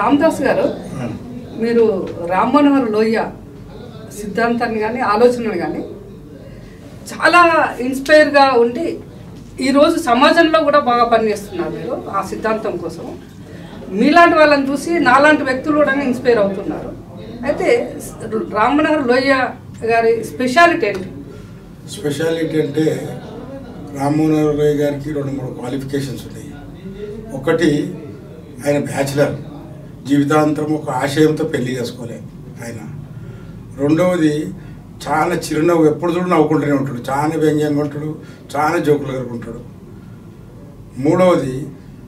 రామదాస్ గారు, మీరు రామ్ మనోహర్ లోహియా సిద్ధాంతాన్ని కానీ ఆలోచనలు కానీ చాలా ఇన్స్పైర్గా ఉండి ఈరోజు సమాజంలో కూడా బాగా పనిచేస్తున్నారు మీరు ఆ సిద్ధాంతం కోసం. మీలాంటి వాళ్ళని చూసి నాలాంటి వ్యక్తులు కూడా ఇన్స్పైర్ అవుతున్నారు. అయితే రామ్ మనోహర్ లోహియా గారి స్పెషాలిటీ ఏంటి? స్పెషాలిటీ అంటే రామ్ మనోహర్ లోహియా గారికి 2-3 క్వాలిఫికేషన్స్ ఉన్నాయి. ఒకటి, ఆయన బ్యాచిలర్, జీవితాంతం ఒక ఆశయంతో పెళ్లి చేసుకోలే ఆయన. రెండవది, చాలా చిరునవ్వు, ఎప్పుడు చూడు నవ్వుకుంటూనే ఉంటాడు, చాలా వ్యంగ్యంగా ఉంటాడు, చాలా జోకులు కలుగుంటాడు. మూడవది,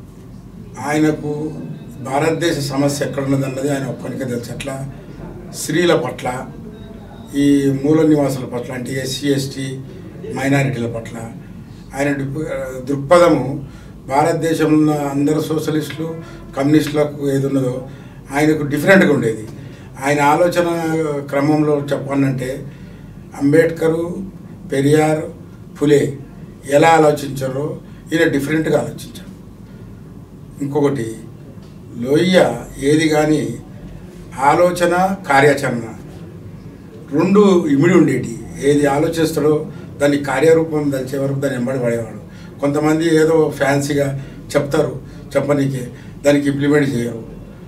ఆయనకు భారతదేశ సమస్య ఎక్కడున్నదన్నది ఆయన ఒక్కనికే తెలుసు. అట్లా స్త్రీల పట్ల, ఈ మూల నివాసుల పట్ల, అంటే ఎస్సీ ఎస్టీ మైనారిటీల పట్ల ఆయన దృక్పథము భారతదేశంలో అందరు సోషలిస్టులు కమ్యూనిస్టులకు ఏది ఉన్నదో ఆయనకు డిఫరెంట్గా ఉండేది. ఆయన ఆలోచన క్రమంలో చెప్పాలంటే అంబేద్కరు, పెరియార్, ఫులే ఎలా ఆలోచించారో ఈయన డిఫరెంట్గా ఆలోచించారు. ఇంకొకటి, లోహియా ఏది కానీ ఆలోచన కార్యాచరణ 2 ఇమిడి ఉండేటి. ఏది ఆలోచిస్తాడో దాన్ని కార్యరూపం దాల్చే వరకు దాన్ని వెంబడి పడేవాడు. కొంతమంది ఏదో ఫ్యాన్సీగా చెప్తారు, చెప్పనీకే, దానికి ఇంప్లిమెంట్ చేయరు.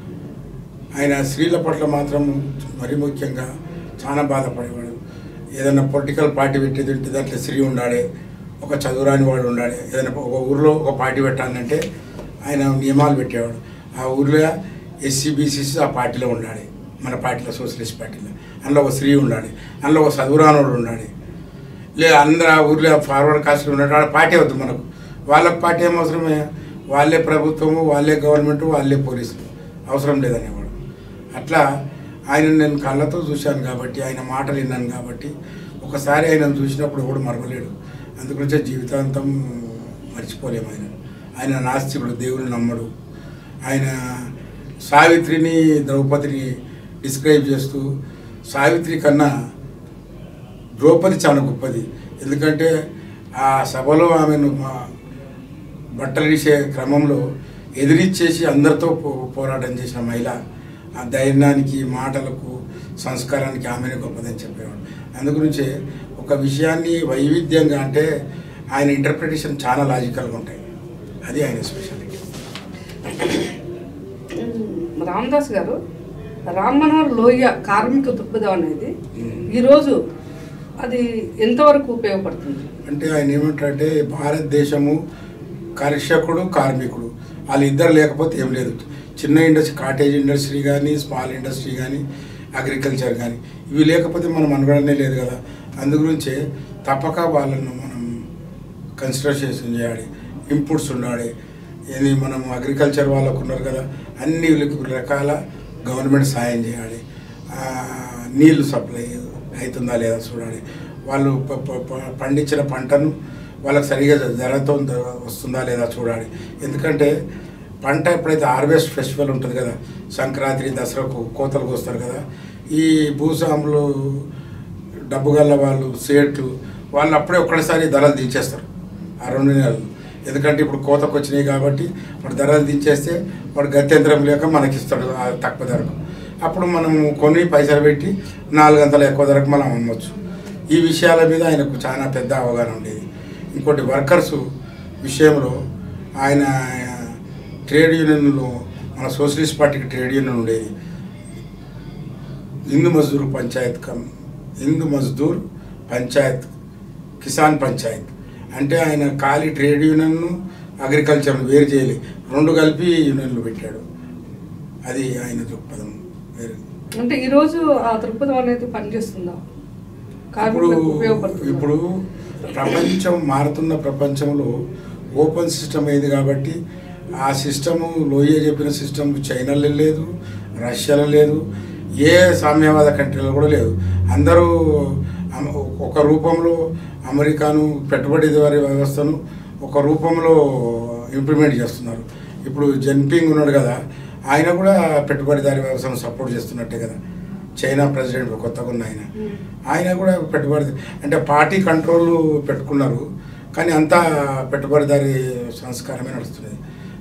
ఆయన స్త్రీల పట్ల మాత్రం మరీ ముఖ్యంగా చాలా బాధపడేవాడు. ఏదైనా పొలిటికల్ పార్టీ పెట్టేది ఉంటే దాంట్లో స్త్రీ ఉండాలి, ఒక చదువురాని వాడు ఉండాలి. ఏదైనా ఒక ఊరిలో ఒక పార్టీ పెట్టాలంటే ఆయన నియమాలు పెట్టేవాడు. ఆ ఊరిలో ఎస్సీ బీసీసీ ఆ పార్టీలో ఉండాలి, మన పార్టీలో సోషలిస్ట్ పార్టీలో. అందులో ఒక స్త్రీ ఉండాలి, అందులో ఒక చదువురానోడు ఉండాలి. లేదా అందరూ ఆ ఊరిలో ఫార్వర్డ్ కాస్ట్లు ఉన్నాడు, వాళ్ళ పార్టీ వద్దు మనకు. వాళ్ళకి పార్టీ ఏం అవసరమే, వాళ్ళే ప్రభుత్వము, వాళ్ళే గవర్నమెంటు, వాళ్ళే పోలీసులు, అవసరం లేదనేవాడు. అట్లా ఆయన నేను కళ్ళతో చూశాను కాబట్టి, ఆయన మాటలు విన్నాను కాబట్టి, ఒకసారి ఆయన చూసినప్పుడు కూడా మరవలేడు. అందుగురించే జీవితాంతం మర్చిపోలేము ఆయన. ఆయన నాస్తికుడు, దేవుని నమ్మడు. ఆయన సావిత్రిని, ద్రౌపదిని డిస్క్రైబ్ చేస్తూ, సావిత్రి కన్నా ద్రౌపది చాలా గొప్పది. ఎందుకంటే ఆ సభలో ఆమెను బట్టలు తీసే క్రమంలో ఎదిరిచ్చేసి అందరితో పోరాటం చేసిన మహిళ. ఆ ధైర్యానికి, మాటలకు, సంస్కారానికి ఆమెనే గొప్పదని చెప్పేవాడు. అందుగురించే ఒక విషయాన్ని వైవిధ్యంగా, అంటే ఆయన ఇంటర్ప్రిటేషన్ చాలా లాజికల్గా ఉంటాయి. అది ఆయన స్పెషాలిటీ. రామదాస్ గారు, రామ్ మనోహర్ లోహియా కార్మిక దృక్పథం అనేది ఈరోజు అది ఎంతవరకు ఉపయోగపడుతుంది? అంటే ఆయన ఏమంటారంటే భారతదేశము కర్షకుడు, కార్మికుడు వాళ్ళిద్దరు లేకపోతే ఏం లేదు. చిన్న ఇండస్ట్రీ, కాటేజ్ ఇండస్ట్రీ కానీ, స్మాల్ ఇండస్ట్రీ కానీ, అగ్రికల్చర్ కానీ, ఇవి లేకపోతే మనం అనుకోవడమే లేదు కదా. అందుగురించే తప్పక వాళ్ళను మనం కన్సిడరేషన్ చేయాలి. ఇన్పుట్స్ ఉండాలి. ఇది మనం అగ్రికల్చర్ వాళ్ళకు ఉన్నారు కదా, అన్ని రకాల గవర్నమెంట్ సాయం చేయాలి. నీళ్ళు సప్లై అవుతుందా లేదా చూడాలి. వాళ్ళు పండించిన పంటను వాళ్ళకి సరిగా ధరతో వస్తుందా లేదా చూడాలి. ఎందుకంటే పంట ఎప్పుడైతే హార్వెస్ట్ ఫెస్టివల్ ఉంటుంది కదా, సంక్రాంతి, దసరాకు కోతలు కోస్తారు కదా, ఈ భూస్వాములు, డబ్బు గల్ల వాళ్ళు, సేట్లు వాళ్ళు అప్పుడే ఒక్కసారి ధరలు దించేస్తారు ఆ 2 నెలలు. ఎందుకంటే ఇప్పుడు కోతకు వచ్చినాయి కాబట్టి వాడు ధరలు దించేస్తే వాడు గత్యంతరం లేక మనకిస్తాడు తక్కువ ధరకు. అప్పుడు మనం కొన్ని పైసలు పెట్టి 4 గంటల ఎక్కువ ధరకు మనం అమ్మవచ్చు. ఈ విషయాల మీద ఆయనకు చాలా పెద్ద అవగాహన ఉండేది. ఇంకోటి, వర్కర్స్ విషయంలో ఆయన ట్రేడ్ యూనియన్లో, మన సోషలిస్ట్ పార్టీకి ట్రేడ్ యూనియన్ ఉండేది, హిందూ మజ్దూర్ పంచాయత్, కిసాన్ పంచాయత్. అంటే ఆయన ఖాళీ ట్రేడ్ యూనియన్ను, అగ్రికల్చర్ను వేరు చేయలే, 2 కలిపి యూనియన్లు పెట్టాడు. అది ఆయన దృక్పథం. అంటే ఈరోజు ఆ దృక్పథం అనేది పనిచేస్తుందా? ఇప్పుడు ప్రపంచం మారుతున్న ప్రపంచంలో ఓపెన్ సిస్టమ్ అయింది కాబట్టి ఆ సిస్టము, లోహియా చెప్పిన సిస్టమ్ చైనాలో లేదు, రష్యాలో లేదు, ఏ సామ్యవాద కంట్రీలో కూడా లేదు. అందరూ ఒక రూపంలో అమెరికాను పెట్టుబడిదారీ వ్యవస్థను ఒక రూపంలో ఇంప్లిమెంట్ చేస్తున్నారు. ఇప్పుడు జిన్పింగ్ ఉన్నాడు కదా, ఆయన కూడా పెట్టుబడిదారీ వ్యవస్థను సపోర్ట్ చేస్తున్నట్టే కదా. చైనా ప్రెసిడెంట్ కొత్తగా ఉన్న ఆయన కూడా పెట్టుబడి, అంటే పార్టీ కంట్రోల్ పెట్టుకున్నారు, కానీ అంతా పెట్టుబడిదారీ సంస్కారమే నడుస్తున్నది.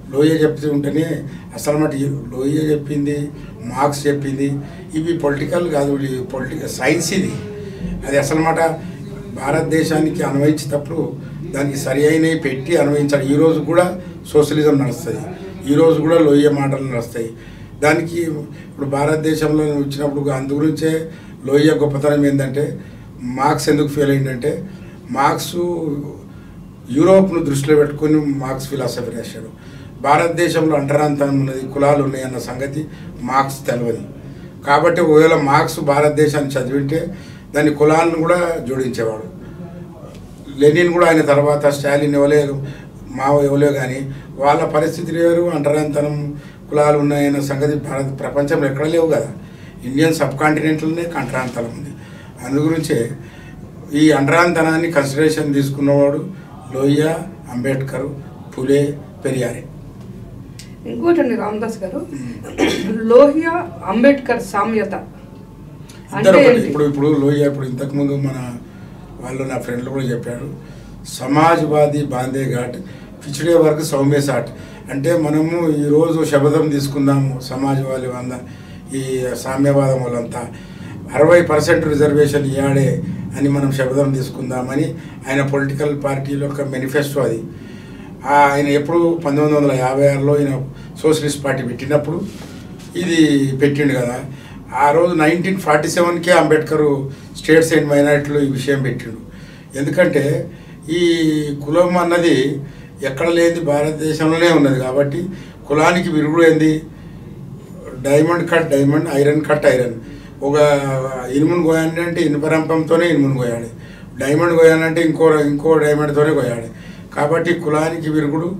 లోయ చెప్తూ ఉంటేనే అసలు మటు లోయ చెప్పింది, మార్క్స్ చెప్పింది, ఇవి పొలిటికల్ కాదు, పొలిటికల్ సైన్స్ ఇది. అది అసలు మాట భారతదేశానికి అన్వయించేటప్పుడు దానికి సరి అయినవి పెట్టి అన్వయించాలి. ఈరోజు కూడా సోషలిజం నడుస్తుంది, ఈరోజు కూడా లోయ మాటలు నడుస్తాయి. దానికి ఇప్పుడు భారతదేశంలో వచ్చినప్పుడు అందుగురించే లోయ గొప్పతనం ఏంటంటే, మార్క్స్ ఎందుకు ఫెయిల్ అయిందంటే, మార్క్స్ యూరోప్ను దృష్టిలో పెట్టుకొని మార్క్స్ ఫిలాసఫీ రాశాడు. భారతదేశంలో అంటరాంతరం ఉన్నది, కులాలు ఉన్నాయన్న సంగతి మార్క్స్ తెలియదు. కాబట్టి ఒకవేళ మార్క్స్ భారతదేశాన్ని చదివింటే దాని కులాలను కూడా జోడించేవాడు. లెనిన్ కూడా ఆయన తర్వాత, స్టాలిన్ మావో ఎవరో కానీ వాళ్ళ పరిస్థితి వేరు, అంటరాంతరం కులాలు ఉన్నాయన్న సంగతి ప్రపంచంలో ఎక్కడ లేవు కదా. ఇండియన్ సబ్ కాంటినెంట్లోనే అంటరాంతరం ఉంది. అందుగురించే ఈ అంటరాంతనాన్ని కన్సిడరేషన్ తీసుకున్నవాడు లోయ, అంబేద్కర్, పులే, పెరియారే. ఇంకోటండి రామదాస్ గారు, లోహియా అంబేద్కర్ సామ్యత అంటే ఇప్పుడు లోయ ఇప్పుడు ఇంతకుముందు మన వాళ్ళు నా ఫ్రెండ్లు కూడా చెప్పారు, సమాజ్వాదీ బాందే ఘాట్, పిछड़े వర్గ సౌమ్య సాట్. అంటే మనము ఈరోజు శపథం తీసుకుందాము, సమాజ్వాదీ వంద ఈ సామ్యవాదం వాళ్ళంతా 60% రిజర్వేషన్ ఇవ్వాడే అని మనం శపథం తీసుకుందామని ఆయన పొలిటికల్ పార్టీలో ఒక మేనిఫెస్టో అది. ఆయన ఎప్పుడు 1956లో ఈయన సోషలిస్ట్ పార్టీ పెట్టినప్పుడు ఇది పెట్టిండు కదా. ఆ రోజు 1947కే అంబేద్కర్ స్టేట్స్ అండ్ మైనారిటీలో ఈ విషయం పెట్టిండు. ఎందుకంటే ఈ కులం అన్నది ఎక్కడ లేని భారతదేశంలోనే ఉన్నది కాబట్టి కులానికి విరుగుడు ఏంది, diamond cut diamond, iron cut iron. ఒక ఇనుమును కోయాలి అంటే ఇనుపరంపంతోనే ఇనుమును కోయాలి, డైమండ్ కోయాలంటే ఇంకో డైమండ్తోనే కోయాలి. కాబట్టి కులానికి విరుగుడు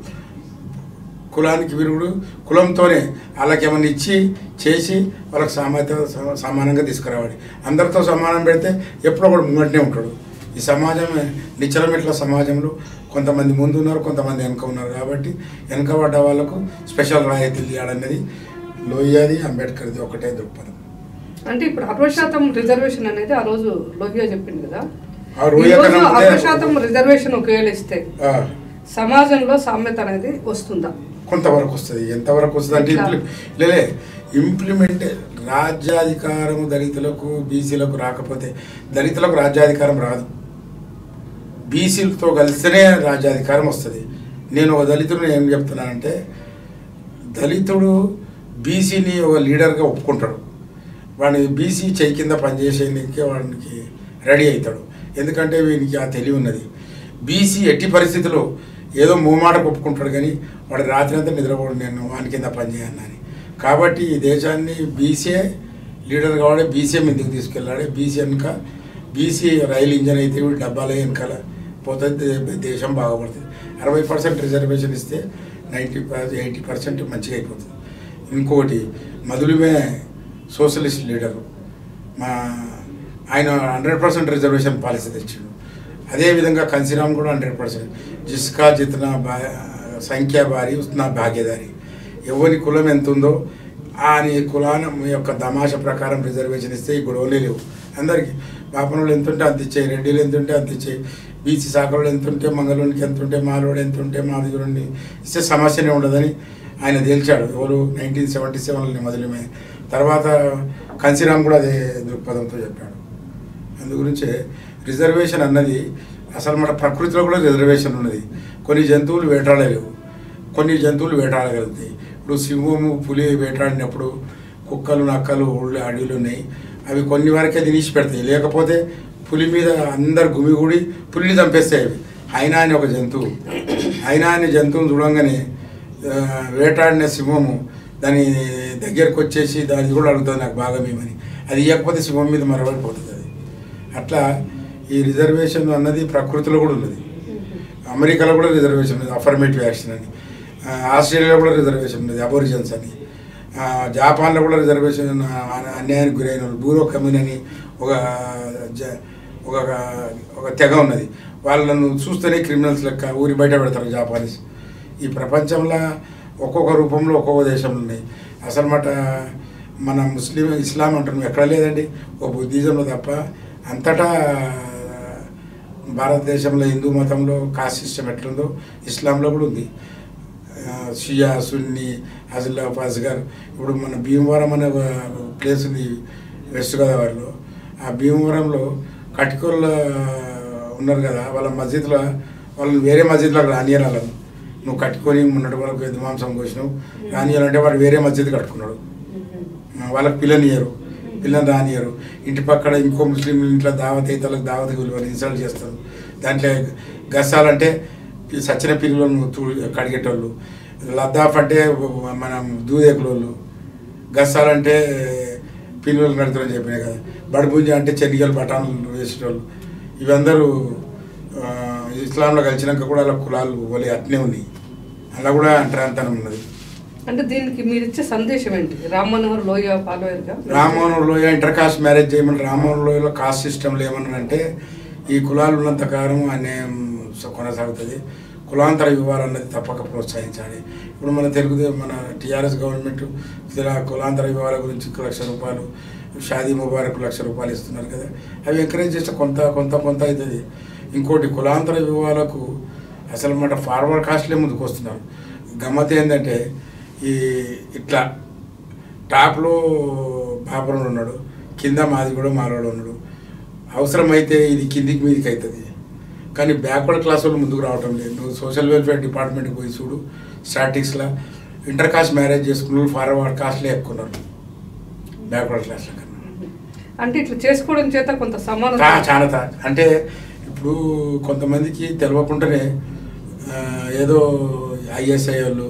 కులంతోనే వాళ్ళకి ఏమన్నా ఇచ్చి చేసి వాళ్ళకి సమానంగా తీసుకురావాలి. అందరితో సమానం పెడితే ఎప్పుడో ఒకటి ముంగటనే ఉంటాడు. ఈ సమాజం నిచ్చలమెట్ల సమాజంలో కొంతమంది ముందు ఉన్నారు, కొంతమంది వెనక ఉన్నారు. కాబట్టి వెనకబడ్డ వాళ్ళకు స్పెషల్ రాయితీలు ఇవ్వాలన్నది లోహియాది, అంబేద్కర్ది ఒకటే దృక్పథం. అంటే ఇప్పుడు 60% రిజర్వేషన్ అనేది ఆ రోజు లోహియా చెప్పింది కదా. 60% రిజర్వేషన్ ఒకవేళ ఇస్తే సమాజంలో సామ్యత అనేది వస్తుందా? కొంతవరకు వస్తుంది. ఎంతవరకు వస్తుంది అంటే ఇంప్లిమెంట్ రాజ్యాధికారం దళితులకు, బీసీలకు రాకపోతే, దళితులకు రాజ్యాధికారం రాదు, బీసీలతో కలిస్తేనే రాజ్యాధికారం వస్తుంది. నేను ఒక దళితుడిని ఏం చెప్తున్నానంటే, దళితుడు బీసీని ఒక లీడర్గా ఒప్పుకుంటాడు, వాడిని బీసీ చేయి కింద పనిచేసేందుకే వాడికి రెడీ అవుతాడు. ఎందుకంటే వీనికి ఆ తెలివి ఉన్నది. బీసీ ఎట్టి పరిస్థితుల్లో ఏదో మూమాటకు ఒప్పుకుంటాడు, కానీ వాడు రాత్రి అంతా నిద్రపోడు, నేను వాని కింద పనిచేయను అని. కాబట్టి ఈ దేశాన్ని బీసీఏ లీడర్ కావాడే, బీసీఏ మీదకి తీసుకెళ్ళాడే. బీసీ వెనుక బీసీ రైలు ఇంజన్ అయితే డబ్బాలే వెనకాల పోతుంది, దేశం బాగుపడుతుంది. 60% రిజర్వేషన్ ఇస్తే 80% మంచిగా అయిపోతుంది. ఇంకోటి మధులిమే సోషలిస్ట్ లీడరు, ఆయన 100% రిజర్వేషన్ పాలసీ తెచ్చాడు. అదేవిధంగా కన్సీరామ్ కూడా 100%. జిస్కా జితనా సంఖ్యా భారీ ఉత్నా భాగ్యదారి. ఎవరి కులం ఎంత ఉందో ఆ కులానం యొక్క తమాషా ప్రకారం రిజర్వేషన్ ఇస్తే ఈ గొడవలే లేవు. అందరికీ బాపనోళ్ళు ఎంత ఉంటే అంత ఇచ్చాయి, రెడ్డిలు ఎంత ఉంటే అంత ఇచ్చాయి, బీసీ శాఖలు ఎంత ఉంటే, మంగళూరికి ఎంత ఉంటే, మాలోడు ఎంత ఉంటే, మాదిగురుని ఇస్తే సమస్యనే ఉండదని ఆయన తేల్చాడు. ఎవరు 1977 మొదలమే. తర్వాత కన్సీరామ్ కూడా అదే దృక్పథంతో చెప్పాడు. అందుగురించే రిజర్వేషన్ అన్నది అసలు మన ప్రకృతిలో కూడా రిజర్వేషన్ ఉన్నది. కొన్ని జంతువులు వేటాడలేవు, కొన్ని జంతువులు వేటాడగలుగుతాయి. ఇప్పుడు సింహము, పులి వేటాడినప్పుడు కుక్కలు, నక్కలు, ఊళ్ళో అడవులు ఉన్నాయి, అవి కొన్ని వరకే తినేసి పెడతాయి. లేకపోతే పులి మీద అందరు గుమిగూడి పులిని చంపేస్తాయి. అవి అయినా అని ఒక జంతువు, అయినా అని జంతువుని చూడంగానే వేటాడిన సింహము దాని దగ్గరకు వచ్చేసి దాన్ని కూడా అడుగుతుంది, నాకు బాగా మేమని. అది ఇవ్వకపోతే సింహం మీద మరవడిపోతుంది. అది అట్లా ఈ రిజర్వేషన్ అన్నది ప్రకృతిలో కూడా ఉన్నది. అమెరికాలో కూడా రిజర్వేషన్ ఉన్నది, అఫర్మేటివ్ యాక్షన్ అని. ఆస్ట్రేలియాలో కూడా రిజర్వేషన్ ఉన్నది, అబోరిజన్స్ అని. జపాన్లో కూడా రిజర్వేషన్ అన్యాయానికి గురైన వాళ్ళు, బూరో కమ్యూన్ అని ఒక తెగ ఉన్నది. వాళ్ళను చూస్తేనే క్రిమినల్స్ లెక్క ఊరి బయట పెడతారు జపానీస్. ఈ ప్రపంచంలో ఒక్కొక్క రూపంలో ఒక్కొక్క దేశంలో ఉన్నాయి. అసలు మాట మన ఇస్లాం అంటున్నాం ఎక్కడ లేదండి, ఓ బుద్ధిజంలో తప్ప. అంతటా భారతదేశంలో హిందూ మతంలో కాస్ట్ సిస్టమ్ ఎట్లుందో ఇస్లాంలో కూడా ఉంది. షియా సున్ని అజుల్లాఫ్ అస్గర్. ఇప్పుడు మన భీమవరం అనే ప్లేస్ ఉంది వెస్ట్ గోదావరిలో. ఆ భీమవరంలో కటికోళ్ళ ఉన్నారు కదా, వాళ్ళ మస్జిద్లో వాళ్ళని వేరే మస్జిద్లోకి రానియాలను. నువ్వు కట్టుకొని ఉన్నట్టు వరకు మాంసం కోసినావు రానియాలంటే వాడు వేరే మస్జిద్ కట్టుకున్నాడు. వాళ్ళకి పిల్లనియరు, పిల్లని రానియరు. ఇంటి పక్కన ఇంకో ముస్లిం ఇంట్లో దావత్ అయితే వాళ్ళకి దావత్ వాళ్ళు ఇన్సల్ట్ చేస్తారు. దాంట్లో గస్సాలంటే సచ్చిన పిల్లలను కడిగేటోళ్ళు, లద్దాఫ్ అంటే మనం దూదేకులోళ్ళు, గస్సాలంటే పిల్లలు కడతారని చెప్పినాయి కదా, బడిపుంజ అంటే చెన్నిగలు బఠాన్లు వేసేటోళ్ళు. ఇవందరూ ఇస్లాంలో కలిసినాక కూడా అలా కులాలు వాళ్ళ అట్నే ఉన్నాయి. అలా కూడా అంటరాంతనం ఉన్నది. అంటే దీనికి మీరు ఇచ్చే సందేశం ఏంటి? రామ్ మనోహర్ లోహియా ఫాలోయర్గా Ram Manohar Lohia inter caste marriage చేయమని. రామ్ మనోహర్ లోహియాలో కాస్ట్ సిస్టంలో ఏమన్నానంటే ఈ కులాలు ఉన్నంత కాలం అన్యాయం కొనసాగుతుంది. కులాంతర వివాహాలు అన్నది తప్పక ప్రోత్సహించాలి. ఇప్పుడు మన మన టీఆర్ఎస్ గవర్నమెంట్ కులాంతర వివాహాల గురించి ₹1,00,000, షాదీ ముబారక్ ₹1,00,000 ఇస్తున్నారు కదా, అవి ఎంకరేజ్ చేస్తే కొంత అవుతుంది. ఇంకోటి కులాంతర వివాహాలకు అసలు మాట ఫార్వర్డ్ కాస్ట్లే ముందుకు వస్తున్నారు. గమ్మత్ ఏంటంటే ఇట్లా టాప్లో బాపురం ఉన్నాడు, కింద మాది కూడా మాలోడు ఉన్నాడు. అవసరమైతే ఇది కిందికి మీదికి అవుతుంది, కానీ బ్యాక్వర్డ్ క్లాస్ వాళ్ళు ముందుకు రావటం లేదు. నువ్వు సోషల్ వెల్ఫేర్ డిపార్ట్మెంట్కి పోయి చూడు, స్టాటిక్స్లో ఇంటర్ కాస్ట్ మ్యారేజ్ చేసుకున్న వాళ్ళు ఫార్వర్డ్ కాస్ట్లే ఎక్కున్నారు బ్యాక్వర్డ్ క్లాస్ల కన్నా. అంటే ఇట్లా చేసుకోవడం చేత కొంత సమానం చాలా అంటే ఇప్పుడు కొంతమందికి తెలియకుండానే ఏదో ఐఎస్ఐ వాళ్ళు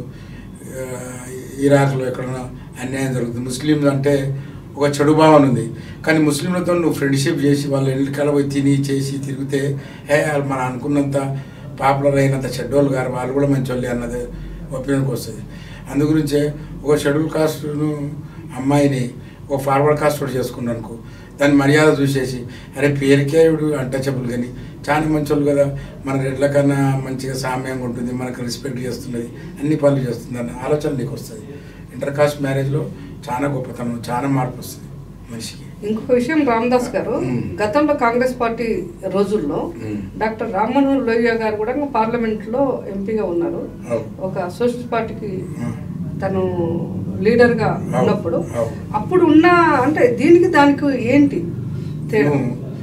ఇరాక్లో ఎక్కడన్నా అన్యాయం జరుగుతుంది. ముస్లింలు అంటే ఒక చెడు భావన ఉంది, కానీ ముస్లింలతో నువ్వు ఫ్రెండ్షిప్ చేసి వాళ్ళ ఎన్నికల పోయి తిని చేసి తిరిగితే వాళ్ళు మనం అనుకున్నంత పాపులర్ అయినంత చెడ్డోళ్ళు గారు, వాళ్ళు కూడా మంచి వాళ్ళే అన్నది ఒపీనియన్కి వస్తుంది. అందుగురించే ఒక షెడ్యూల్ కాస్ట్ను అమ్మాయిని ఒక ఫార్వర్డ్ కాస్ట్ కూడా చేసుకున్నాను అనుకో, దాని మర్యాద చూసేసి అరే పేరుకే ఇవి అన్టచబుల్, కానీ చాలా మంచోళ్ళు కదా, మన రెడ్ల కన్నా మంచిగా సామ్యంగా ఉంటుంది, మనకు రెస్పెక్ట్ చేస్తున్నది, అన్ని పనులు చేస్తుంది అన్న ఆలోచన నీకు వస్తుంది. ఇంటర్ కాస్ట్ మ్యారేజ్లో చాలా గొప్పతనం, చాలా మార్పు వస్తుంది మనిషికి. ఇంకొక విషయం, రామదాస్ గారు గతంలో కాంగ్రెస్ పార్టీ రోజుల్లో డాక్టర్ రామ్ మనోహర్ లోహియా గారు కూడా పార్లమెంట్లో ఎంపీగా ఉన్నారు. ఒక సోషలిస్ట్ పార్టీకి తను లీడర్గా ఉన్నప్పుడు అప్పుడు ఉన్న అంటే దీనికి దానికి ఏంటి తేడా?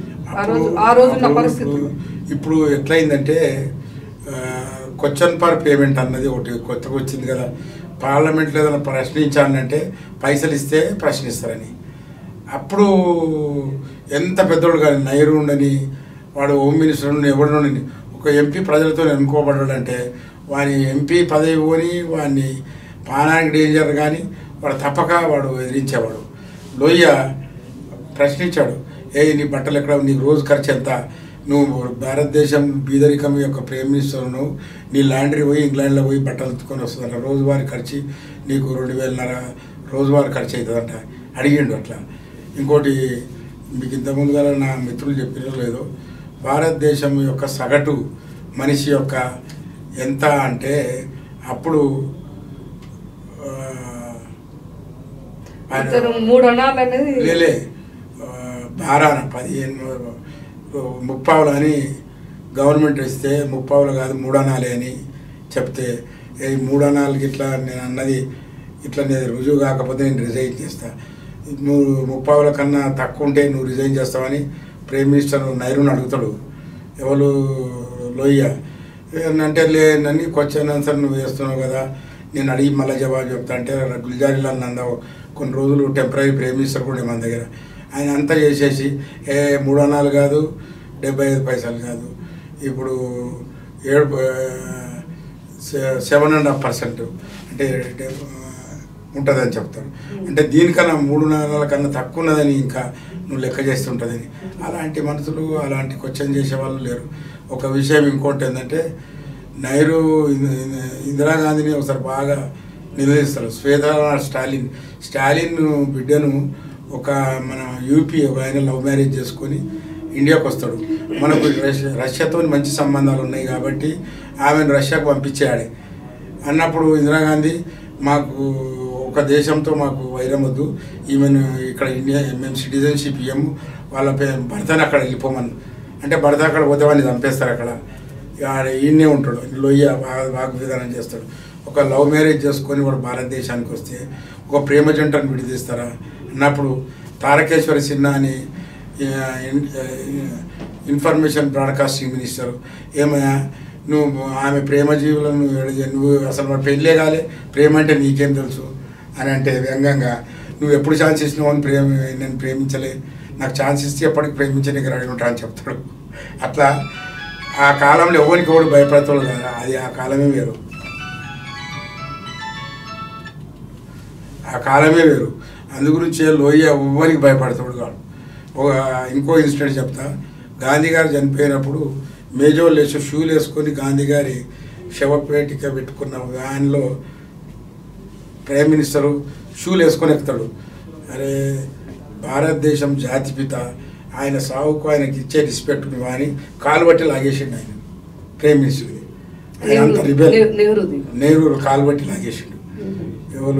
ఆ రోజున్న పరిస్థితి ఇప్పుడు ఎట్లయిందంటే క్వశ్చన్ ఫర్ పేమెంట్ అన్నది ఒకటి కొత్తగా వచ్చింది కదా. పార్లమెంట్లో ఏదైనా ప్రశ్నించాలంటే పైసలు ఇస్తే ప్రశ్నిస్తారని. అప్పుడు ఎంత పెద్దోడు కానీ నైరు ఉండని వాడు హోమ్ మినిస్టర్ ఉండి ఎవడుండని ఒక ఎంపీ ప్రజలతో ఎన్నుకోబడ్డాడంటే వాని ఎంపీ పదవి పోని వాడిని పానానికి డేంజర్ కానీ వాడు తప్పక వాడు ఎదిరించేవాడు. లోహియా ప్రశ్నించాడు, నీ బట్టలు ఎక్కడ, నీకు రోజు ఖర్చు ఎంత, నువ్వు భారతదేశం బీదరికం యొక్క ప్రైమ్ మినిస్టర్, నువ్వు నీ లాండ్రీ పోయి ఇంగ్లాండ్లో పోయి బట్టలు ఎత్తుకొని వస్తుందంట, రోజువారీ ఖర్చు నీకు 2,500 రోజువారీ ఖర్చు అవుతుందంట అడిగిండు. అట్లా ఇంకోటి మీకు ఇంతకుముందు గల నా మిత్రులు చెప్పినో లేదో, భారతదేశం యొక్క సగటు మనిషి యొక్క ఎంత అంటే అప్పుడు 3 అణాలు అనేది లేలే 15 అని గవర్నమెంట్ ఇస్తే 30 కాదు 3 అణాలే అని చెప్తే, ఈ 3 అణాలకి ఇట్లా నేను అన్నది ఇట్లా నేను రుజువు కాకపోతే నేను రిజైన్ చేస్తా, నువ్వు 30 కన్నా తక్కువ ఉంటే నువ్వు రిజైన్ చేస్తావని ప్రైమ్ మినిస్టర్ నైరుని అడుగుతాడు. ఎవరు లోహియా అంటే లేదని క్వశ్చన్ ఆన్సర్ నువ్వు వేస్తున్నావు కదా, నేను అడిగి మళ్ళీ జవాబు చెప్తా అంటే గుల్జారీలాల్ నందా కొన్ని రోజులు టెంపరీ ప్రైమ్ మినిస్టర్ కూడా మన దగ్గర, ఆయన అంతా చేసేసి 3 అణాలు కాదు 75 పైసలు కాదు, ఇప్పుడు 7.5% అంటే ఉంటుందని చెప్తాడు. అంటే దీనికన్నా 3 నెలల కన్నా తక్కువ ఉన్నదని ఇంకా నువ్వు లెక్క చేస్తుంటుందని. అలాంటి మనుషులు అలాంటి క్వశ్చన్ చేసేవాళ్ళు లేరు. ఒక విషయం ఇంకోటి ఏంటంటే, నెహ్రూ ఇందిరాగాంధీని ఒకసారి బాగా నిలదీస్తారు. స్టాలిన్ బిడ్డను ఒక మన యూపీ ఒక ఆయన లవ్ మ్యారేజ్ చేసుకొని ఇండియాకు వస్తాడు. మనకు రష్యాతో మంచి సంబంధాలు ఉన్నాయి కాబట్టి ఆమెను రష్యాకు పంపించేయాలి అన్నప్పుడు ఇందిరాగాంధీ, మాకు ఒక దేశంతో మాకు వైరం వద్దు, ఈమెను ఇక్కడ ఇండియా మేము సిటిజన్షిప్ ఇవ్వము, వాళ్ళ భర్తని అక్కడ వెళ్ళిపోమని అంటే భర్త అక్కడ పోతే వాడిని చంపేస్తారు. అక్కడ ఈయనే ఉంటాడు, లోహియా వాగ్విధానం చేస్తాడు. ఒక లవ్ మ్యారేజ్ చేసుకొని వాడు భారతదేశానికి వస్తే ఒక ప్రేమ జంటను విడిదీస్తారా అన్నప్పుడు తారకేశ్వరి సిన్హా అని ఇన్ఫర్మేషన్ బ్రాడ్కాస్టింగ్ మినిస్టర్ ఏమయ్యా నువ్వు ఆమె ప్రేమ జీవులను నువ్వు అసలు మరి పెళ్ళే కాలే ప్రేమ అంటే నీకేం తెలుసు అని అంటే వ్యంగ్యంగా నువ్వు ఎప్పుడు ఛాన్స్ ఇచ్చినావు అని నేను ప్రేమించలే, నాకు ఛాన్స్ ఇస్తే ఎప్పటికి ప్రేమించడానికి రెడీ ఉంటా అని చెప్తాడు. అట్లా ఆ కాలంలో ఎవరికి ఎవడు భయపడతాడు కదా, అది ఆ కాలమే వేరు, ఆ కాలమే వేరు. అందుగురించి లోయ ఎవరికి భయపడతాడు కాదు. ఇంకో ఇన్సిడెంట్ చెప్తా. గాంధీ గారు చనిపోయినప్పుడు మేజోలు వేసి షూలు వేసుకొని గాంధీ గారి శవపేటిక పెట్టుకున్న వ్యాన్లో ప్రైమ్ మినిస్టరు షూలు వేసుకొని ఎక్కుతాడు. అరే భారతదేశం జాతిపిత, ఆయన సావుకు ఆయనకి ఇచ్చే రెస్పెక్ట్ అని కాలు బట్టి లాగేసిండు ఆయన ప్రైమ్ మినిస్టర్ని. ఆయన అంత రిబెల్, నెహ్రూ కాలు బట్టి లాగేసిండు. ఎవరు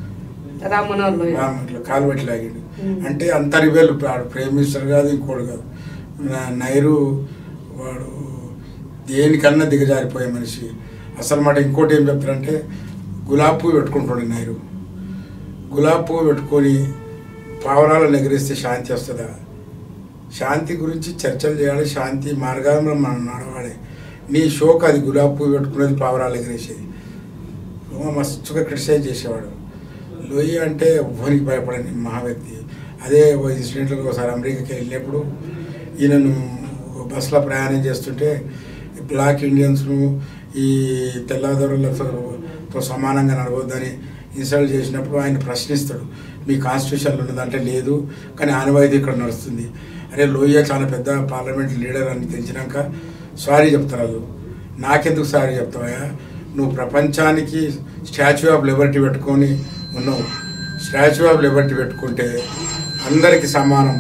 కాలు బట్టి లాగిండు అంటే అంత రిబెల్. ప్రైమ్ మినిస్టర్ కాదు, ఇంకోటి కాదు. నెహ్రూ వాడు దేనికన్నా దిగజారిపోయే మనిషి అసలు మాట. ఇంకోటి ఏం చెప్తారంటే గులాబీ పువ్వు పెట్టుకుంటాడు నెహ్రూ. గులాబీ పువ్వు పెట్టుకొని పావురాలను ఎగిరిస్తే శాంతి వస్తుందా? శాంతి గురించి చర్చలు చేయాలి, శాంతి మార్గంలో మనం నడవాలి. నీ షోక్ అది గులాబీ పువ్వు పెట్టుకునేది, పావురాలు ఎగిరేసేది. మస్తుగా క్రిటిసైజ్ చేసేవాడు. లోయ అంటే ఉవ్వనికి భయపడని మహా వ్యక్తి. అదే ఇన్సిడెంట్లో ఒకసారి అమెరికాకి వెళ్ళినప్పుడు ఈయనను బస్సులో ప్రయాణం చేస్తుంటే బ్లాక్ ఇండియన్స్ను ఈ తెల్లదొరలతో సమానంగా నడవద్దని ఇన్సల్ట్ చేసినప్పుడు ఆయన ప్రశ్నిస్తాడు, మీ కాన్స్టిట్యూషన్లో ఉన్నదంటే లేదు, కానీ ఆనవాయితీ ఇక్కడ నడుస్తుంది. అరే లోయ చాలా పెద్ద పార్లమెంట్ లీడర్ అని తెలిసినాక సారీ చెప్తారు. నాకెందుకు సారీ చెప్తావా? నువ్వు ప్రపంచానికి స్టాచ్యూ ఆఫ్ లిబర్టీ పెట్టుకొని ఉన్నావు. స్టాచ్యూ ఆఫ్ లిబర్టీ పెట్టుకుంటే అందరికీ సమానం,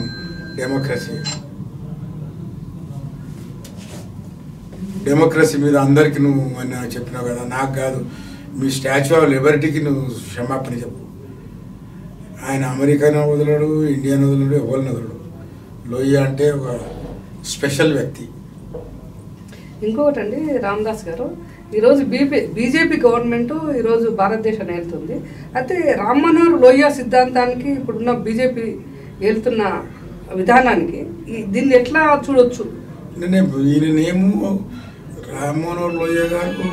డెమోక్రసీ మీద అందరికీ నువ్వు అని చెప్పినావు కదా, నాకు కాదు, మీ స్టాచ్యూ ఆఫ్ లిబర్టీకి నువ్వు క్షమాపణ చెప్పు. ఆయన అమెరికాను వదలడు, ఇండియాను వదలడు, ఎవరిని వదలడు. లోయ అంటే ఒక స్పెషల్ వ్యక్తి. ఇంకొకటి అండి రామదాస్ గారు, ఈరోజు బీజేపీ గవర్నమెంట్ ఈరోజు భారతదేశాన్ని ఏలుతుంది. అయితే రామ్ మనోహర్ లోహియా సిద్ధాంతానికి ఇప్పుడున్న బీజేపీ ఏలుతున్న విధానానికి దీన్ని ఎట్లా చూడొచ్చు? ఈయనేమో రామ్ మనోహర్ లోహియా గారు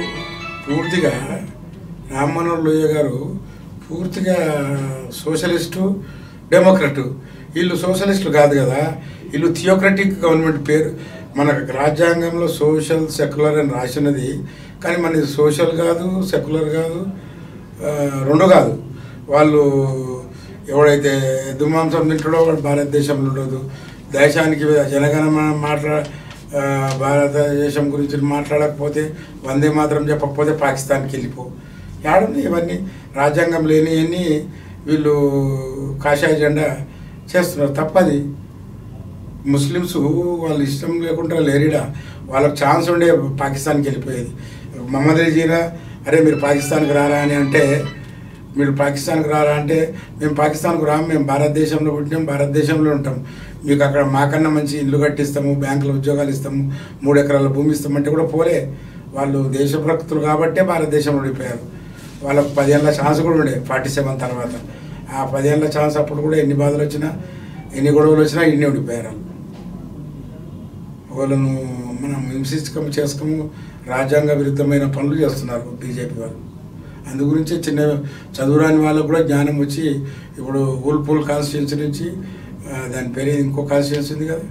పూర్తిగా సోషలిస్టు, డెమోక్రటు. వీళ్ళు సోషలిస్టులు కాదు కదా, వీళ్ళు థియోక్రటిక్ గవర్నమెంట్. పేరు మనకు రాజ్యాంగంలో సోషల్ సెక్యులర్ అని రాసినది, కానీ మనది సోషల్ కాదు, సెక్యులర్ కాదు, రెండు కాదు. వాళ్ళు ఎవడైతే దుమాంసం తింటాడో వాడు భారతదేశంలో ఉండదు. దేశానికి జనగణమన భారతదేశం గురించి మాట్లాడకపోతే, వందే మాత్రం చెప్పకపోతే పాకిస్తాన్కి వెళ్ళిపో. ఏడుంది ఇవన్నీ? రాజ్యాంగం లేనివన్నీ వీళ్ళు కాషాయ జెండా చేస్తున్నారు. తప్పది. ముస్లిమ్స్ వాళ్ళ ఇష్టం లేకుండా లేరిడా, వాళ్ళకి ఛాన్స్ ఉండే పాకిస్తాన్కి వెళ్ళిపోయేది. మహమ్మద్ అలీజీనా అరే మీరు పాకిస్తాన్కి రారా అని అంటే, మీరు పాకిస్తాన్కి రారా అంటే మేము పాకిస్తాన్కు రాము, మేము భారతదేశంలో పుట్టినాం, భారతదేశంలో ఉంటాం, మీకు అక్కడ మాకన్నా మంచి ఇల్లు కట్టిస్తాము, బ్యాంకులో ఉద్యోగాలు ఇస్తాము, 3 ఎకరాల భూమి ఇస్తామంటే కూడా పోలే. వాళ్ళు దేశభక్తులు కాబట్టే భారతదేశంలో ఉండిపోయారు. వాళ్ళకు 10 ఏళ్ళ ఛాన్స్ కూడా ఉండే 47 తర్వాత. ఆ 10 ఏళ్ళ ఛాన్స్ అప్పుడు కూడా ఎన్ని బాధలు వచ్చినా, ఎన్ని గొడవలు వచ్చినా ఇన్ని ఉండిపోయారు. వాళ్ళను మనం హింసించకము చేసుకోము, రాజ్యాంగ విరుద్ధమైన పనులు చేస్తున్నారు బీజేపీ వాళ్ళు. అందు గురించి చిన్న చదువురాని వాళ్ళకు కూడా జ్ఞానం వచ్చి ఇప్పుడు ఊల్పూల్ కాన్స్టిట్యున్సీ నుంచి దాని పేరు ఇంకో కాన్స్టిట్యున్సీ ఉంది కదా,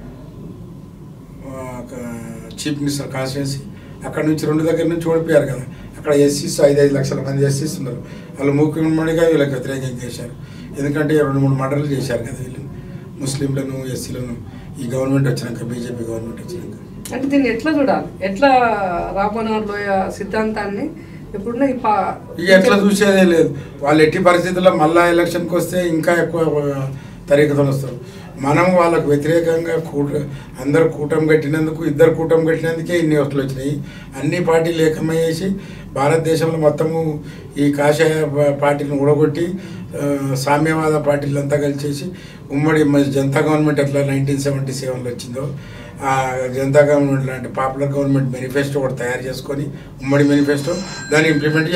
చీఫ్ మినిస్టర్ కాన్స్టిట్యున్సీ, అక్కడ నుంచి 2 దగ్గర నుంచి ఓడిపోయారు కదా. అక్కడ ఎస్సీస్ 5 లక్షల మంది ఎస్సీస్ ఉన్నారు. వాళ్ళు మూకుమ్మడిగా వీళ్ళకి వ్యతిరేకం చేశారు. ఎందుకంటే 2-3 మర్డర్లు చేశారు కదా వీళ్ళు, ముస్లింలను, ఎస్సీలను. ఈ గవర్నమెంట్ వచ్చినాక, బీజేపీ గవర్నమెంట్ వచ్చినాక. అంటే దీన్ని ఎట్లా చూడాలి? ఎట్లా రామ్ మనోహర్ లోహియా సిద్ధాంతాన్ని ఇప్పుడున్న ఎట్లా చూసేదే లేదు. వాళ్ళు ఎట్టి పరిస్థితుల్లో మళ్ళా ఎలక్షన్కి వస్తే ఇంకా ఎక్కువ తరీకతో వస్తారు. మనం వాళ్ళకు వ్యతిరేకంగా అందరు కూటమి కట్టినందుకు, ఇద్దరు కూటమి కట్టినందుకే ఇన్ని వస్తువులు వచ్చినాయి. అన్ని పార్టీలు ఏకమయ్యేసి భారతదేశంలో మొత్తము ఈ కాషాయ పార్టీలను ఊడగొట్టి సామ్యవాద పార్టీలంతా కలిసేసి ఉమ్మడి జనతా గవర్నమెంట్ ఎట్లా 1977లో వచ్చిందో ఆ జనతా గవర్నమెంట్ లాంటి పాపులర్ గవర్నమెంట్ మేనిఫెస్టో కూడా తయారు చేసుకొని ఉమ్మడి మేనిఫెస్టో దాన్ని ఇంప్లిమెంట్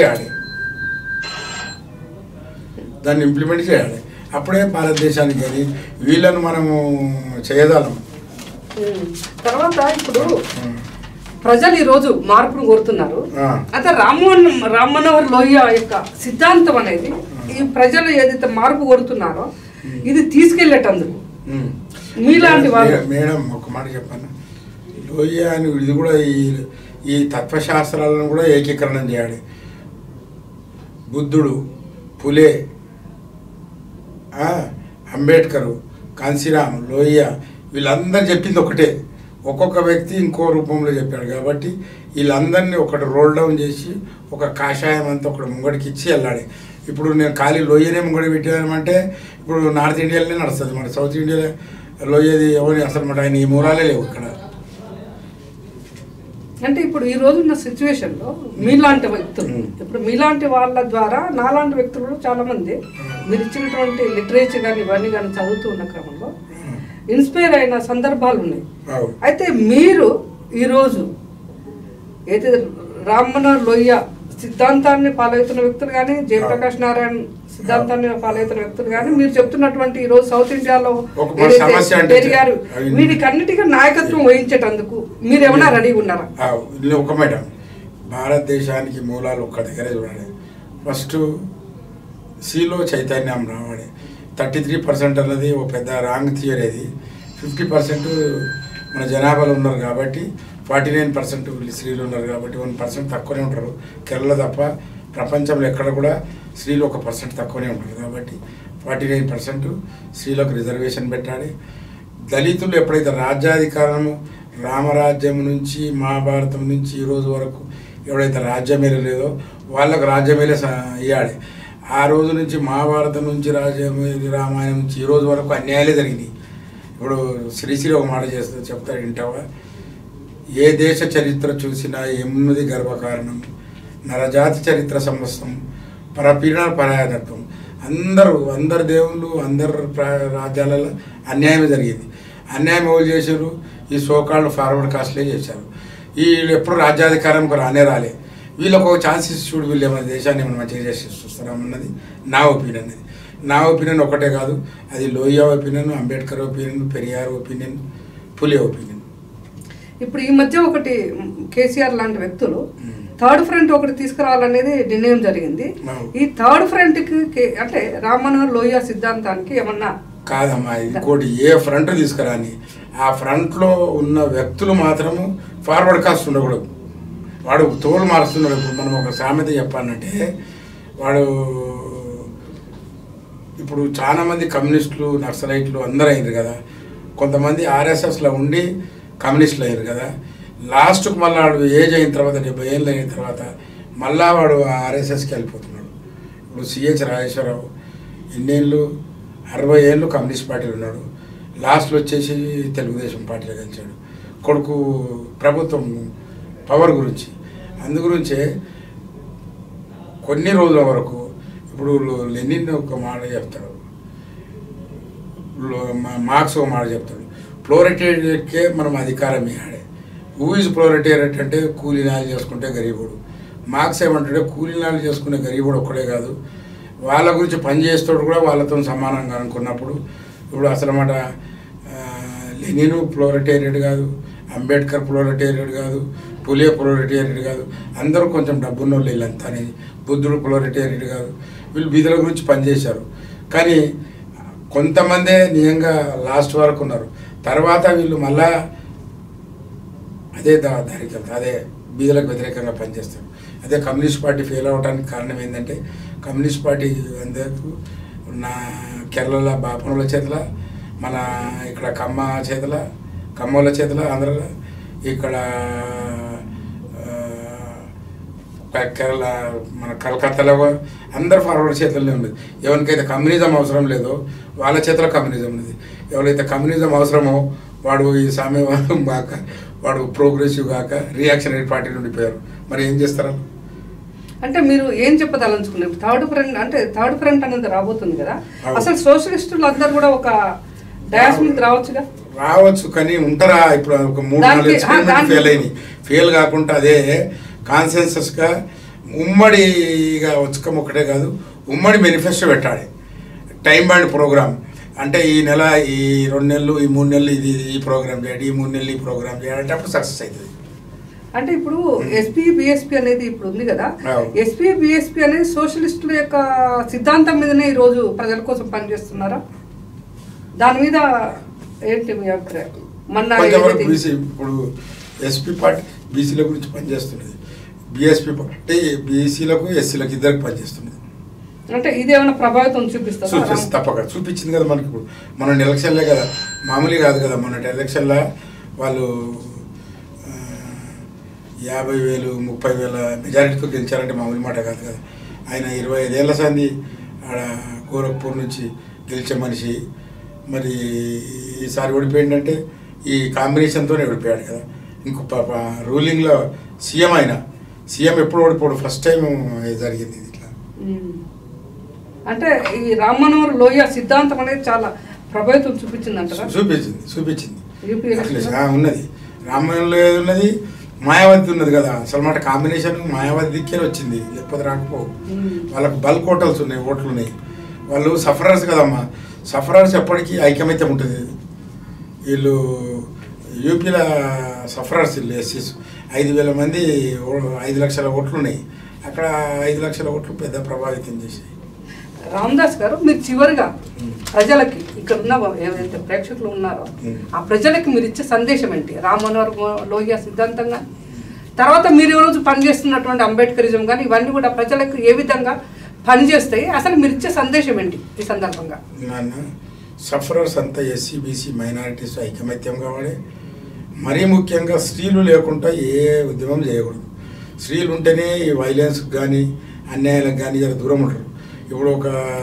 చేయాలి. అప్పుడే భారతదేశానికి కానీ వీళ్ళను మనము చేయగలం. తర్వాత ఇప్పుడు ప్రజలు ఈరోజు మార్పును కోరుతున్నారు. అయితే రామ్ మనోహర్ లోహియా యొక్క సిద్ధాంతం అనేది ఈ ప్రజలు ఏదైతే మార్పు కోరుతున్నారో ఇది తీసుకెళ్లేటందుకు మీలాంటి వాళ్ళు. మేడం ఒక మాట చెప్పాను, లోహియా అని ఇది కూడా ఈ తత్వశాస్త్రాలను కూడా ఏకీకరణం చేయాలి. బుద్ధుడు, పులే, అంబేద్కరు, కాన్సీరామ్, లోహియా వీళ్ళందరూ చెప్పింది ఒకటే. ఒక్కొక్క వ్యక్తి ఇంకో రూపంలో చెప్పాడు కాబట్టి వీళ్ళందరినీ ఒకటి రోల్ డౌన్ చేసి ఒక కాషాయం అంతా ఒకటి ముంగడికి ఇచ్చి వెళ్ళాలి. ఇప్పుడు నేను ఖాళీ లోయనే ముంగడి పెట్టానంటే ఇప్పుడు నార్త్ ఇండియాలోనే నడుస్తుంది, మన సౌత్ ఇండియాలో లోయది ఎవరి అసలు మాట ఆయన ఈ మూలాలే లేవు ఇక్కడ. అంటే ఇప్పుడు ఈ రోజున్న సిచ్యువేషన్లో మీలాంటి వ్యక్తులు, ఇప్పుడు మీలాంటి వాళ్ళ ద్వారా నాలాంటి వ్యక్తులు చాలా మంది మీరు ఇచ్చినటువంటి లిటరేచర్ కానీ ఇవన్నీ కానీ చదువుతూ ఉన్న క్రమంలో ఇన్స్పైర్ అయిన సందర్భాలు ఉన్నాయి. అయితే మీరు ఈరోజు ఏదైతే రామ్ మనోహర్ లోహియా సిద్ధాంతాన్ని ఫాలో అవుతున్న వ్యక్తులు కానీ, జయప్రకాష్ నారాయణ సిద్ధాంతాన్ని ఫాలో అవుతున్న వ్యక్తులు కానీ, మీరు చెప్తున్నటువంటి ఈరోజు సౌత్ ఇండియాలో పెరిగారు వీటికన్నిటికీ నాయకత్వం వహించేటందుకు మీరు ఏమైనా రెడీగా ఉన్నారా? ఒక మేడం, భారతదేశానికి మూలాలు ఒక్క దగ్గరే చూడాలి. ఫస్ట్ సిలో చైతన్యం రావాలి. 33% అన్నది ఒక పెద్ద రాంగ్ థియరీ. అది 50% మన జనాభాలో ఉన్నారు కాబట్టి 49% స్త్రీలు ఉన్నారు కాబట్టి 1% తక్కువనే ఉంటారు. కేరళ తప్ప ప్రపంచంలో ఎక్కడ కూడా స్త్రీలు 1% తక్కువనే ఉంటారు కాబట్టి 49% స్త్రీలకు రిజర్వేషన్ పెట్టాలి. దళితులు ఎప్పుడైతే రాజ్యాధికారము రామరాజ్యం నుంచి మహాభారతం నుంచి ఈరోజు వరకు ఎవడైతే రాజ్యమేల లేదో వాళ్ళకు రాజ్యమేలే ఇవ్వాలి. ఆ రోజు నుంచి మహాభారతం నుంచి రామాయణం నుంచి ఈ రోజు వరకు అన్యాయాలే జరిగినాయి. ఇప్పుడు శ్రీశ్రీ ఒక మాట చెప్తాడు, వింటావా? ఏ దేశ చరిత్ర చూసినా ఎన్నది గర్వకారణం, నరజాతి చరిత్ర సమస్తం, పరపీడన పరాయతత్వం. అందరు దేవుళ్ళు అందరు రాజ్యాలలో అన్యాయమే జరిగింది. అన్యాయం ఎవరు చేశారు? ఈ సోకాళ్ళు ఫార్వర్డ్ కాస్ట్లే చేశారు. వీళ్ళు ఎప్పుడు రాజ్యాధికారం రాలే. వీళ్ళకు ఒక ఛాన్స్ ఇచ్చి చూడు, వీళ్ళు ఏమైనా దేశాన్ని ఏమైనా మంచిగా చేసి చూస్తారన్నది నా ఒపీనియన్. నా ఒపీనియన్ ఒకటే కాదు, అది Lohia opinion, Ambedkar opinion, Periyar opinion, Phule opinion. ఇప్పుడు ఈ మధ్య ఒకటి కేసీఆర్ లాంటి వ్యక్తులు థర్డ్ ఫ్రంట్ ఒకటి తీసుకురావాలనేది నిర్ణయం జరిగింది. ఈ థర్డ్ ఫ్రంట్కి అంటే రామ్ మనోహర్ లోహియా సిద్ధాంతానికి ఏమన్నా కాదమ్మా, ఇంకోటి ఏ ఫ్రంట్ తీసుకురాని ఆ ఫ్రంట్లో ఉన్న వ్యక్తులు మాత్రము ఫార్వర్డ్ కాస్ట్ ఉండకూడదు. వాడు తోలు మారుస్తున్నాడు. ఇప్పుడు మనం ఒక సామెత చెప్పాలంటే వాడు ఇప్పుడు చాలామంది కమ్యూనిస్టులు నక్సలైట్లు అందరూ అయ్యారు కదా, కొంతమంది ఆర్ఎస్ఎస్లో ఉండి కమ్యూనిస్టులు అయ్యారు కదా. లాస్ట్కు మళ్ళీ వాడు ఏజ్ అయిన తర్వాత 70 ఏళ్ళు అయిన తర్వాత మళ్ళా వాడు ఆర్ఎస్ఎస్కి వెళ్ళిపోతున్నాడు. ఇప్పుడు సిహెచ్ రాజేశ్వరరావు ఎన్నేళ్ళు 60 ఏళ్ళు కమ్యూనిస్ట్ పార్టీలో ఉన్నాడు. లాస్ట్లో వచ్చేసి తెలుగుదేశం పార్టీలో గెలిచాడు. కొడుకు ప్రభుత్వం పవర్ గురించి అందుగురించే కొన్ని రోజుల వరకు ఇప్పుడు లెనిన్ ఒక మాట చెప్తాడు, మార్క్స్ ఒక మాట చెప్తాడు, ప్లోరిటేరియట్కే మనం అధికారం ఇవ్వాలి. హూ ఈజ్ ప్లోరిటేరియట్ అంటే కూలీనాలు చేసుకుంటే గరీబుడు. మార్క్స్ ఏమంటాడే కూలీనాలు చేసుకునే గరీబుడు ఒక్కడే కాదు, వాళ్ళ గురించి పనిచేస్తాడు కూడా వాళ్ళతో సమానంగా అనుకున్నప్పుడు. ఇప్పుడు అసలు మాట లెనిన్ ప్లోరిటేరియట్ కాదు, అంబేద్కర్ ప్లోరిటేరియట్ కాదు, పులే ప్లోరిటేరియట్ కాదు, అందరూ కొంచెం డబ్బున్న వాళ్ళు వీళ్ళంతానే. బుద్ధుడు ప్లోరిటేరియట్ కాదు, వీళ్ళు బీదల గురించి పనిచేశారు. కానీ కొంతమందే నిజంగా లాస్ట్ వరకు ఉన్నారు. తర్వాత వీళ్ళు మళ్ళా అదే దారికి వెళ్తారు, అదే బీదలకు వ్యతిరేకంగా పనిచేస్తారు. అదే కమ్యూనిస్ట్ పార్టీ ఫెయిల్ అవ్వడానికి కారణం ఏంటంటే కమ్యూనిస్ట్ పార్టీ అందరికీ నా కేరళలో బాపనుల చేతుల, మన ఇక్కడ కమ్మోళ్ళ చేతుల, ఆంధ్రలో ఇక్కడ కేరళ మన కలకత్తాలో అందరు ఫార్వర్డ్ చేతుల్లో ఉంది. ఎవరికైతే కమ్యూనిజం అవసరం లేదో వాళ్ళ చేతిలో కమ్యూనిజం ఉంది. ఎవరైతే కమ్యూనిజం అవసరమో వాడు ఈ సామ్యవాదం కాక వాడు ప్రోగ్రెసివ్ కాక రియాక్షనరీ పార్టీ ఉండిపోయారు. మరి ఏం చేస్తారు? అంటే మీరు ఏం చెప్పదలుచుకున్నారు? థర్డ్ ఫ్రంట్ అనేది రాబోతుంది కదా, అసలు సోషలిస్టులు అందరు కూడా ఒక డయాస్ మీద రావచ్చుగా? రావచ్చు, కానీ ఉంటారా? ఇప్పుడు ఒక 3-4 ఎక్స్పెరిమెంట్ ఫెయిల్ అయినాయి. ఫెయిల్ కాకుండా అదే కాన్సెన్సస్గా ఉమ్మడిగా వచ్చకం ఒకటే కాదు, ఉమ్మడి మేనిఫెస్టో పెట్టాలి. టైం బాండ్ ప్రోగ్రామ్ అంటే ఈ నెల, ఈ 2 నెలలు, ఈ 3 నెలలు ఇది ఈ ప్రోగ్రామ్ చేయాలి, ఈ 3 నెలలు ఈ ప్రోగ్రామ్ చేయాలంటే అప్పుడు సక్సెస్ అవుతుంది. అంటే ఇప్పుడు ఎస్పీ బిఎస్పీ అనేది ఇప్పుడు ఉంది కదా, ఎస్పీ బిఎస్పీ అనేది సోషలిస్టుల యొక్క సిద్ధాంతం మీదనే ఈరోజు ప్రజల కోసం పనిచేస్తున్నారా? దాని మీద ఏంటి మీ అభిప్రాయం? ఇప్పుడు ఎస్పీ పార్టీ బీసీల గురించి పనిచేస్తున్నది, బిఎస్పీ పార్టీ బీసీలకు ఎస్సీలకు ఇద్దరికి పనిచేస్తున్నది. అంటే ఇదేమైనా ప్రభావితం చూపిస్తుంది? తప్పక చూపించింది కదా మనకి. ఇప్పుడు మన ఎలక్షన్లే కదా, మామూలు కాదు కదా. మన ఎలక్షన్లో వాళ్ళు 50,000 30,000 మెజారిటీతో గెలిచారంటే మామూలు మాట కాదు కదా. ఆయన 25 ఏళ్ల సంది ఆడ గోరఖ్పూర్ నుంచి గెలిచే మనిషి. మరి ఈసారి ఓడిపోయిందంటే ఈ కాంబినేషన్తోనే ఓడిపోయాడు కదా. ఇంకో రూలింగ్లో సీఎం ఆయన, సీఎం ఎప్పుడు ఓడిపోడు, ఫస్ట్ టైం జరిగింది ఇట్లా. అంటే ఈ రామ్మనోహర్ లోహియా సిద్ధాంతం అనేది చాలా ప్రభావితం చూపించింది. చూపించింది ఉన్నది. రామ్మనోహర్ లోహియా ఉన్నది, మాయావతి ఉన్నది కదా. అసలు మాట కాంబినేషన్ మాయావతి దిక్కే వచ్చింది, లేకపోతే రాకపోవు. వాళ్ళకు బల్క్ ఓటర్స్ ఉన్నాయి, ఓట్లు ఉన్నాయి. వాళ్ళు సఫరర్స్ కదమ్మా. సఫరర్స్ ఎప్పటికీ ఐకమత్యం ఉంటుంది. వీళ్ళు యూపీలో సఫరర్స్, వీళ్ళు ఎస్సీస్ 5,000 మంది, 5 లక్షల ఓట్లు ఉన్నాయి. అక్కడ 5 లక్షల ఓట్లు పెద్ద ప్రభావితం చేశాయి. రామదాస్ గారు, మీరు చివరిగా ప్రజలకి, ఇక్కడ ఉన్న ఏవైతే ప్రేక్షకులు ఉన్నారో ఆ ప్రజలకి మీరు ఇచ్చే సందేశం ఏంటి? రామ్మనోహర్ లోహియా సిద్ధాంతంగా తర్వాత మీరు ఈరోజు పనిచేస్తున్నటువంటి అంబేద్కరిజం కానీ ఇవన్నీ కూడా ప్రజలకు ఏ విధంగా పనిచేస్తాయి? అసలు మీరు ఇచ్చే సందేశం ఏంటి ఈ సందర్భంగా? సఫరర్స్ అంతా ఎస్సీ బీసీ మైనారిటీస్ ఐకమత్యం కావాలి. మరీ ముఖ్యంగా స్త్రీలు లేకుండా ఏ ఉద్యమం చేయకూడదు. స్త్రీలు ఉంటేనే ఈ వైలెన్స్కి కానీ అన్యాయాలకు కానీ జర దూరం ఉంటారు. ఇప్పుడు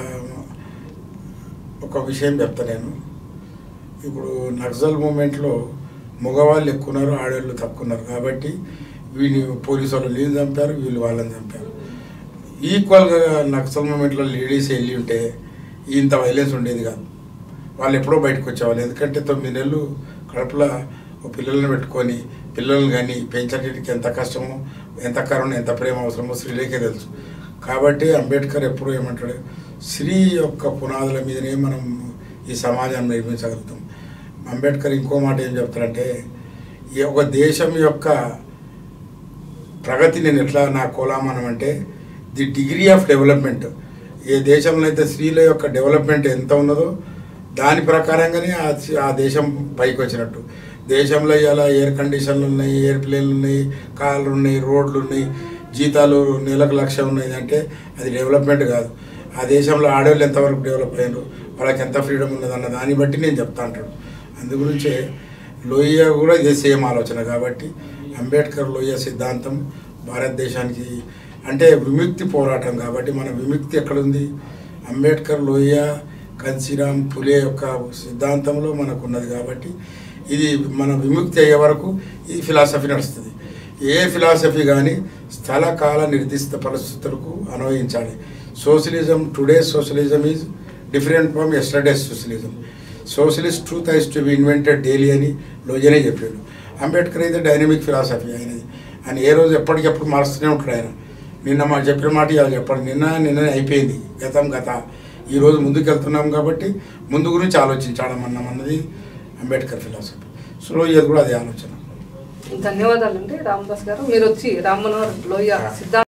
ఒక విషయం చెప్తా నేను. ఇప్పుడు నక్సల్ మూమెంట్లో మగవాళ్ళు ఎక్కువ ఉన్నారు, ఆడవాళ్ళు తక్కువ ఉన్నారు. కాబట్టి వీళ్ళు పోలీసు వాళ్ళు వీళ్ళు చంపారు, వీళ్ళు వాళ్ళని చంపారు. ఈక్వల్గా నక్సల్ మూమెంట్లో లేడీస్ వెళ్ళి ఉంటే ఇంత వైలెన్స్ ఉండేది కాదు. వాళ్ళు ఎప్పుడో బయటకు వచ్చేవాళ్ళు. ఎందుకంటే 9 నెలలు కడుపులో పిల్లల్ని పెట్టుకొని పిల్లల్ని కానీ పెంచడానికి ఎంత కష్టమో, ఎంత కరుణ, ఎంత ప్రేమ అవసరమో స్త్రీలకే తెలుసు. కాబట్టి అంబేద్కర్ ఎప్పుడూ ఏమంటాడు, స్త్రీ యొక్క పునాదుల మీదనే మనం ఈ సమాజాన్ని నిర్మించగలుగుతాం. అంబేద్కర్ ఇంకో మాట ఏం చెప్తారంటే, ఈ ఒక దేశం యొక్క ప్రగతి నేను ఎట్లా నా కోలామనం అంటే ది డిగ్రీ ఆఫ్ డెవలప్మెంట్. ఏ దేశంలో అయితే స్త్రీల యొక్క డెవలప్మెంట్ ఎంత ఉన్నదో దాని ప్రకారంగానే ఆ దేశం పైకి వచ్చినట్టు. దేశంలో ఇలా ఎయిర్ కండిషన్లు ఉన్నాయి, ఎయిర్ప్లేన్లు ఉన్నాయి, కార్లు ఉన్నాయి, రోడ్లు ఉన్నాయి, జీతాలు నెలకు 1,00,000 ఉన్నాయి అంటే అది డెవలప్మెంట్ కాదు. ఆ దేశంలో ఆడవాళ్ళు ఎంతవరకు డెవలప్ అయ్యారు, వాళ్ళకి ఎంత ఫ్రీడమ్ ఉన్నదన్న దాన్ని బట్టి నేను చెప్తా అంటాడు. అందుగురించే లోహియా కూడా ఇదే సేమ్ ఆలోచన. కాబట్టి అంబేద్కర్ లోహియా సిద్ధాంతం భారతదేశానికి అంటే విముక్తి పోరాటం. కాబట్టి మన విముక్తి ఎక్కడుంది? అంబేద్కర్ లోహియా కన్సీరామ్ పులే యొక్క సిద్ధాంతంలో మనకు ఉన్నది. కాబట్టి ఇది మన విముక్తి అయ్యే వరకు ఈ ఫిలాసఫీ నడుస్తుంది. ఏ ఫిలాసఫీ కానీ స్థల కాల నిర్దిష్ట పరిస్థితులకు అన్వయించాలి. Socialism, today socialism is different from yesterday's socialism. Socialist truth is to be invented daily అని లోహియానే చెప్పాడు. అంబేద్కర్ అయితే డైనమిక్ ఫిలాసఫీ అయినది. ఆయన ఏ రోజు ఎప్పటికెప్పుడు మారుస్తూనే ఉంటాడు. ఆయన నిన్న మా చెప్పిన మాట ఇవాళ చెప్పండి, నిన్న అయిపోయింది, గత ఈరోజు ముందుకెళ్తున్నాం కాబట్టి ముందు గురించి ఆలోచించడం అన్నది అంబేద్కర్ ఫిలాసఫీ. సో లోహియా కూడా అదే ఆలోచన. ధన్యవాదాలండి రామదాస్ గారు, మీరు వచ్చి రామ్మనోహర్ లోహియా సిద్ధాంతం